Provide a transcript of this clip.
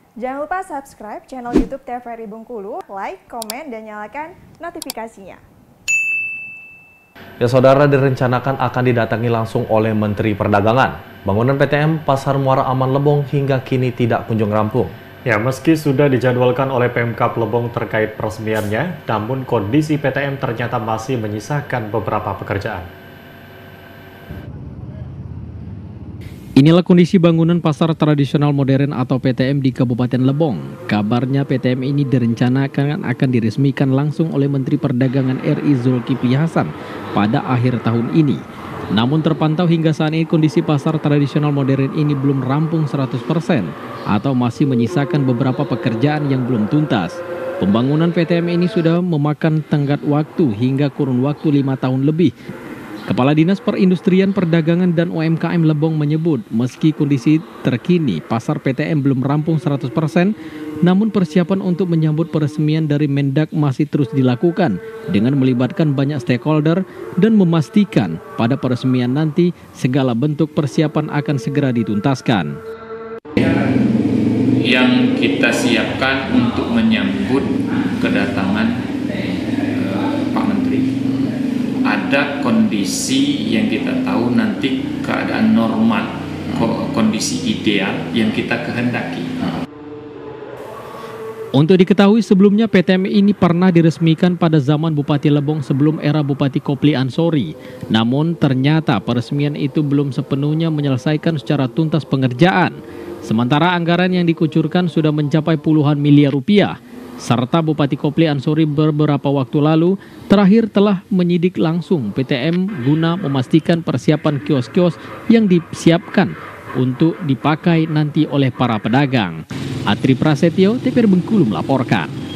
Jangan lupa subscribe channel YouTube TVRI Bengkulu, like, komen, dan nyalakan notifikasinya. Ya saudara, direncanakan akan didatangi langsung oleh Menteri Perdagangan. Bangunan PTM Pasar Muara Aman Lebong hingga kini tidak kunjung rampung. Ya, meski sudah dijadwalkan oleh Pemkab Lebong terkait peresmiannya, namun kondisi PTM ternyata masih menyisakan beberapa pekerjaan. Inilah kondisi bangunan pasar tradisional modern atau PTM di Kabupaten Lebong. Kabarnya PTM ini direncanakan akan diresmikan langsung oleh Menteri Perdagangan RI Zulkifli Hasan pada akhir tahun ini. Namun terpantau hingga saat ini kondisi pasar tradisional modern ini belum rampung 100% atau masih menyisakan beberapa pekerjaan yang belum tuntas. Pembangunan PTM ini sudah memakan tenggat waktu hingga kurun waktu 5 tahun lebih. Kepala Dinas Perindustrian Perdagangan dan UMKM Lebong menyebut meski kondisi terkini pasar PTM belum rampung 100%, namun persiapan untuk menyambut peresmian dari Mendak masih terus dilakukan dengan melibatkan banyak stakeholder dan memastikan pada peresmian nanti segala bentuk persiapan akan segera dituntaskan. Yang kita siapkan untuk menyambut kedatangan Pak Menteri. Ada kondisi yang kita tahu nanti keadaan normal, kondisi ideal yang kita kehendaki. Untuk diketahui sebelumnya PTM ini pernah diresmikan pada zaman Bupati Lebong sebelum era Bupati Kopli Ansori. Namun ternyata peresmian itu belum sepenuhnya menyelesaikan secara tuntas pengerjaan. Sementara anggaran yang dikucurkan sudah mencapai puluhan miliar rupiah. Serta Bupati Kopli Ansori beberapa waktu lalu terakhir telah menyidik langsung PTM guna memastikan persiapan kios-kios yang disiapkan untuk dipakai nanti oleh para pedagang. Atri Prasetyo, TVRI Bengkulu melaporkan.